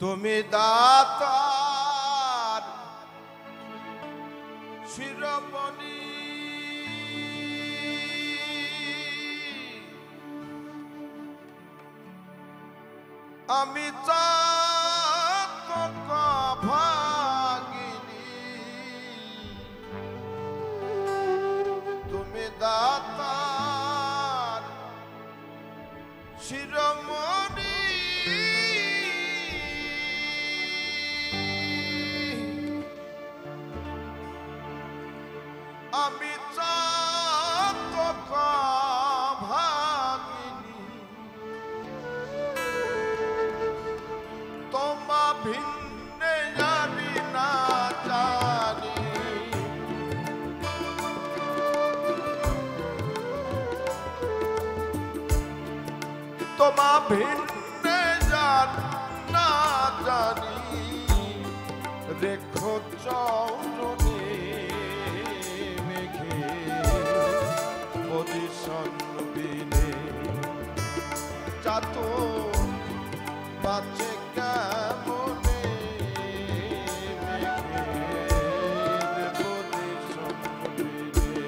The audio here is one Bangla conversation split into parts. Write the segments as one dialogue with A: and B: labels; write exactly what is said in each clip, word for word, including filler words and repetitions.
A: তুমি দাতার শিরোমণি আমি চাতক ভাগিনী তুমি দাতার শিরোমণি আমি চাতক ভাগিনী তোমা ভিন্নে জানি না জানি তোমা ভিন্নে জান না জানি রেখো চৌরণে বিনে চাতো বাঁচে কেমনে মেঘের পজিশন বিনে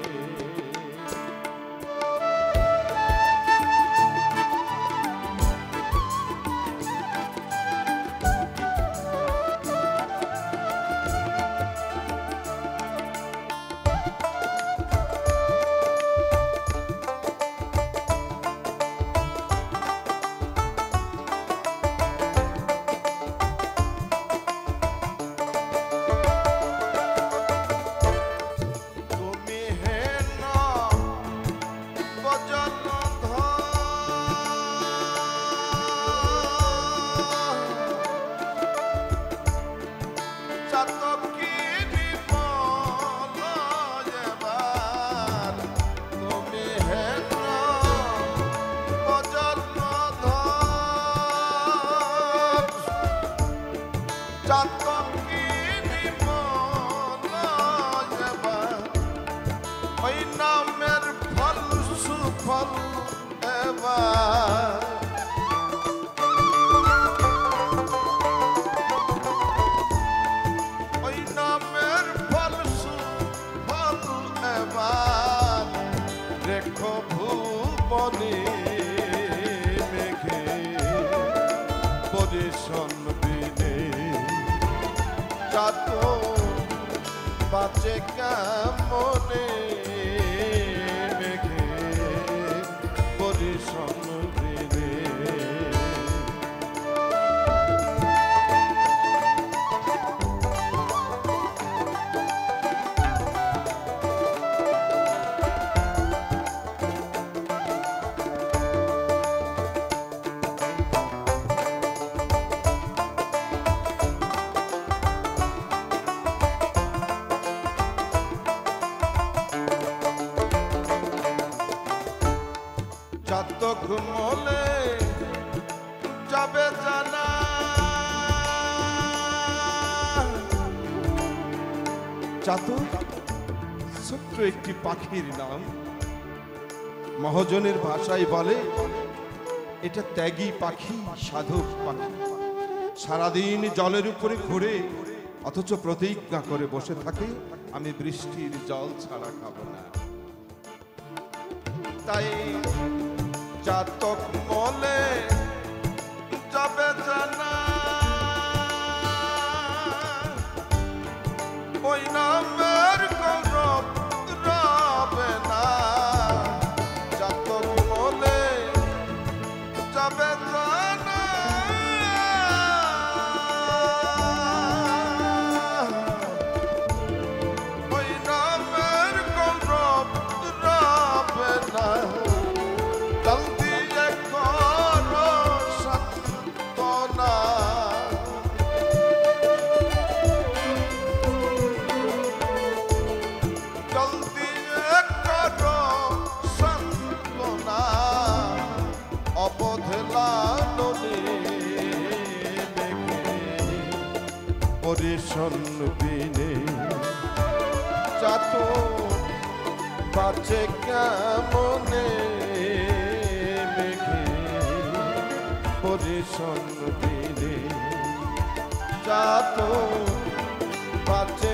A: ওই নামের ফল সুফল এবার ওই নামের ফল সুফল এবার রেখো ভুবনে মেঘে পরিশন বিনে চাতো বাঁচে কেমনে মেঘে পরিশন বিনে চাতক ঘুমলে যাবে জানা চাতক ছোট্ট একটি পাখির নাম মহাজনের ভাষায় বলে এটা ত্যাগী পাখি সাধক পাখি সারাদিন জলের উপরে ঘুরে অথচ প্রতিজ্ঞা করে বসে থাকে আমি বৃষ্টির জল ছাড়া খাবো না তাই চাতক মলে যাবে জানা ওই নামের গৌরব রবে না চাতক মলে যাবে জানা ওই নামের গৌরব রবে না পরিশন বিনে চাতো বাঁচে কেমনে মেঘে পরিশন বিনে
B: তারা তো বাঁচে